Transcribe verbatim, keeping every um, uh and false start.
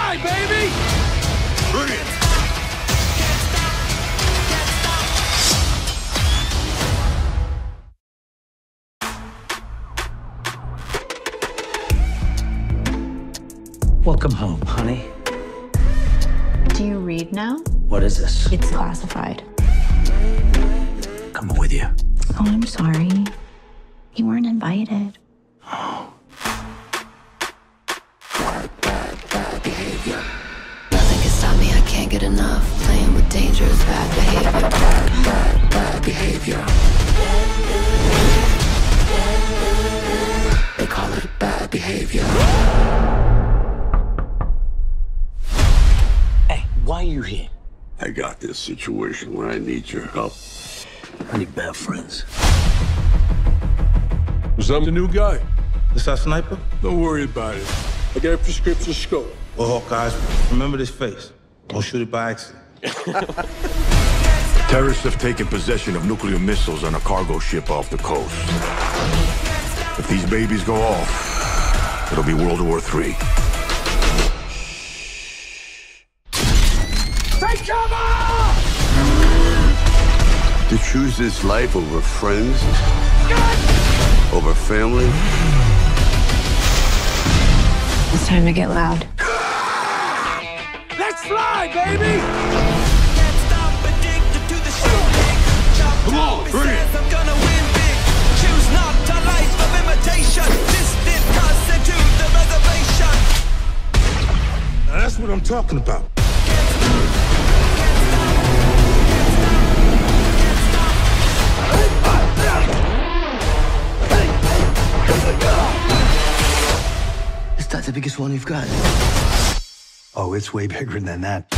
fly, baby! Bring it! Welcome home, honey. Do you read now? What is this? It's classified. Coming with you. Oh, I'm sorry. You weren't invited. Oh. Nothing can stop me, I can't get enough. Playing with dangerous, bad behavior. Bad, bad behavior. They call it bad behavior. Hey, why are you here? I got this situation where I need your help. I need bad friends. Was that the new guy? This our sniper? Don't worry about it. I got a prescription scope. Well, Hawkeyes, remember this face. Don't shoot it by accident. Terrorists have taken possession of nuclear missiles on a cargo ship off the coast. If these babies go off, it'll be World War Three. Take cover! To choose this life over friends, over family. It's time to get loud. Let's fly, baby! Come on, bring it! I'm gonna win big. Choose not a life of imitation. Distant cuss into the reservation. Now, that's what I'm talking about. Is that the biggest one you've got? Oh, it's way bigger than that.